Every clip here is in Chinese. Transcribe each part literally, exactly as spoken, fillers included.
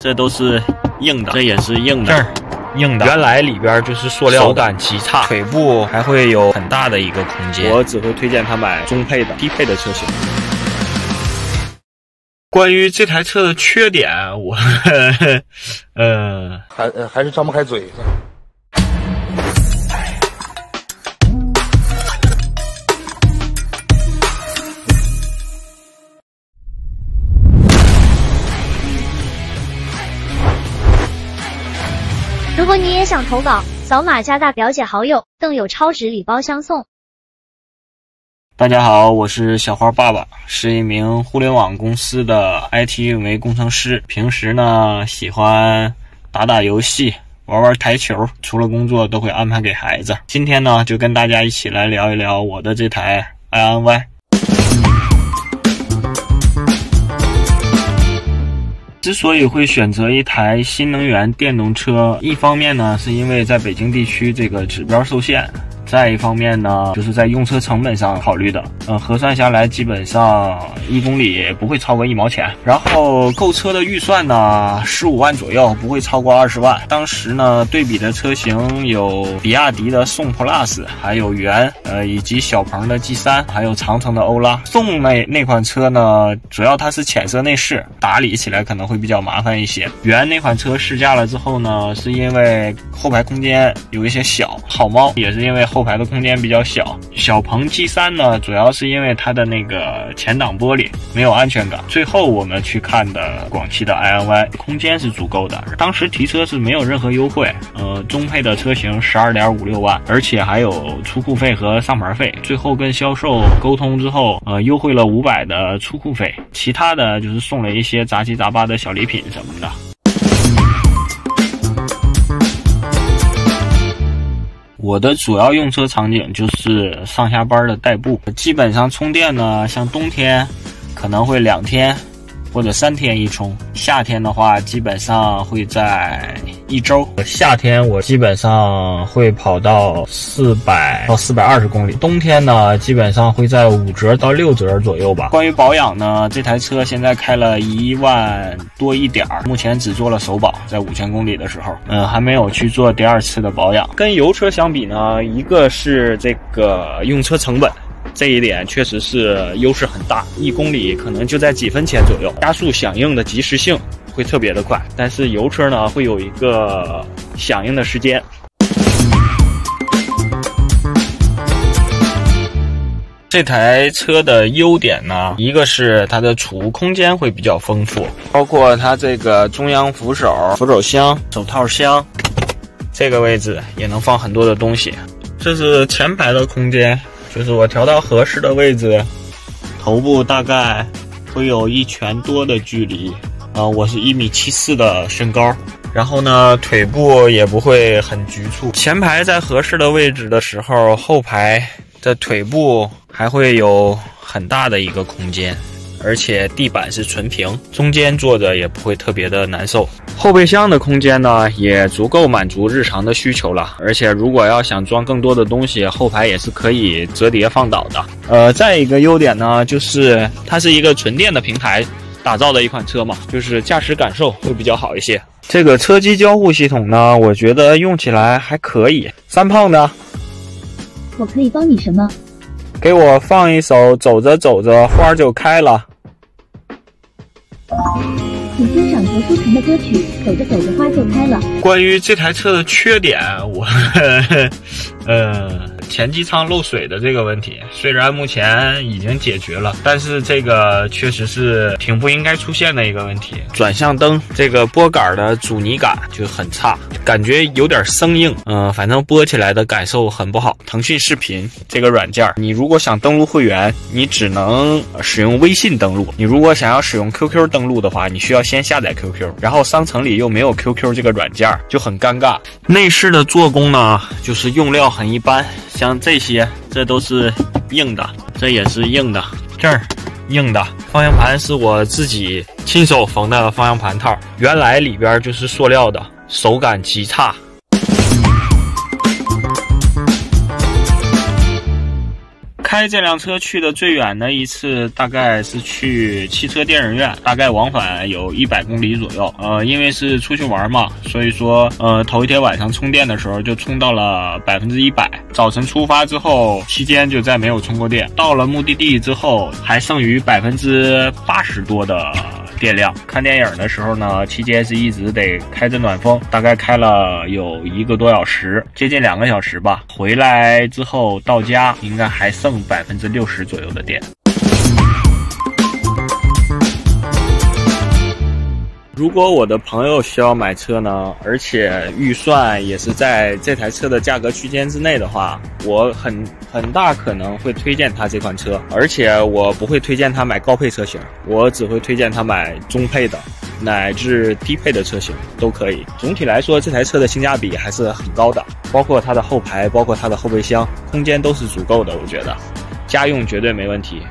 这都是硬的，这也是硬的。 这儿硬的，原来里边就是塑料，手感极差，腿部还会有很大的一个空间。 我只会推荐他买中配的、低配的车型。 关于这台车的缺点，我呵呵呃还呃还是张不开嘴。 如果你也想投稿，扫码加大表姐好友，更有超值礼包相送。 大家好，我是小花爸爸，是一名互联网公司的 I T 运维工程师。平时呢，喜欢打打游戏，玩玩台球，除了工作都会安排给孩子。今天呢，就跟大家一起来聊一聊我的这台 I N Y。之所以会选择一台新能源电动车，一方面呢，是因为在北京地区这个指标受限。再一方面呢，就是在用车成本上考虑的，呃，核算下来基本上一公里不会超过一毛钱。然后购车的预算呢，十五万左右，不会超过二十万。当时呢，对比的车型有比亚迪的宋 Plus， 还有元，呃，以及小鹏的 G 三，还有长城的欧拉。宋那那款车呢，主要它是浅色内饰，打理起来可能会比较麻烦一些。元那款车试驾了之后呢，是因为后排空间有一些小，好猫也是因为后排的空间比较小。小鹏 G 三 呢，主要是因为它的那个前挡玻璃没有安全感。最后我们去看的广汽的 I N Y， 空间是足够的。当时提车是没有任何优惠，呃，中配的车型 十二点五六万，而且还有出库费和上牌费。最后跟销售沟通之后，呃，优惠了五百的出库费，其他的就是送了一些杂七杂八的小礼品什么的。我的主要用车场景就是上下班的代步，基本上充电呢，像冬天可能会两天或者三天一充，夏天的话基本上会在一周。夏天我基本上会跑到四百到四百二十公里，冬天呢基本上会在五折到六折左右吧。关于保养呢，这台车现在开了一万多一点儿，目前只做了首保，在五千公里的时候，嗯，还没有去做第二次的保养。跟油车相比呢，一个是这个用车成本。这一点确实是优势很大，一公里可能就在几分钱左右，加速响应的及时性会特别的快，但是油车呢会有一个响应的时间。这台车的优点呢，一个是它的储物空间会比较丰富，包括它这个中央扶手、扶手箱、手套箱，这个位置也能放很多的东西。这是前排的空间。就是我调到合适的位置，头部大概会有一拳多的距离，啊、呃，我是一米七四的身高，然后呢，腿部也不会很局促。前排在合适的位置的时候，后排的腿部还会有很大的一个空间。而且地板是纯平，中间坐着也不会特别的难受。后备箱的空间呢，也足够满足日常的需求了。而且如果要想装更多的东西，后排也是可以折叠放倒的。呃，再一个优点呢，就是它是一个纯电的平台打造的一款车嘛，就是驾驶感受会比较好一些。这个车机交互系统呢，我觉得用起来还可以。三胖呢？ 我可以帮你什么？ 给我放一首走着走着花就开了。 请欣赏何书成的歌曲《走着走着花就开了》。 关于这台车的缺点，我呵呵呃前机舱漏水的这个问题，虽然目前已经解决了，但是这个确实是挺不应该出现的一个问题。转向灯这个拨杆的阻尼感就很差，感觉有点生硬，嗯、呃，反正拨起来的感受很不好。腾讯视频这个软件，你如果想登录会员，你只能使用微信登录；你如果想要使用 Q Q 登录的话，你需要先下载 Q Q， 然后商城里又没有 Q Q 这个软件，就很尴尬。内饰的做工呢，就是用料很一般。像这些，这都是硬的，这也是硬的，这儿硬的。方向盘是我自己亲手缝的方向盘套，原来里边就是塑料的，手感极差。 开这辆车去的最远的一次，大概是去汽车电影院，大概往返有一百公里左右。呃，因为是出去玩嘛，所以说呃头一天晚上充电的时候就充到了百分之一百。早晨出发之后，期间就再没有充过电。到了目的地之后，还剩余百分之八十多的电量。看电影的时候呢，期间是一直得开着暖风，大概开了有一个多小时，接近两个小时吧。回来之后到家，应该还剩百分之六十左右的电。如果我的朋友需要买车呢，而且预算也是在这台车的价格区间之内的话，我很很大可能会推荐他这款车，而且我不会推荐他买高配车型，我只会推荐他买中配的乃至低配的车型都可以。总体来说，这台车的性价比还是很高的，包括它的后排，包括它的后备箱，空间都是足够的，我觉得家用绝对没问题。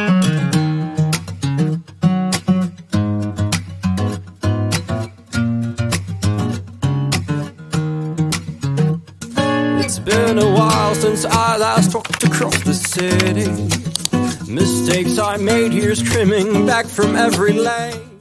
It's been a while since I last walked across the city. Mistakes I made, here's trimming back from every lane.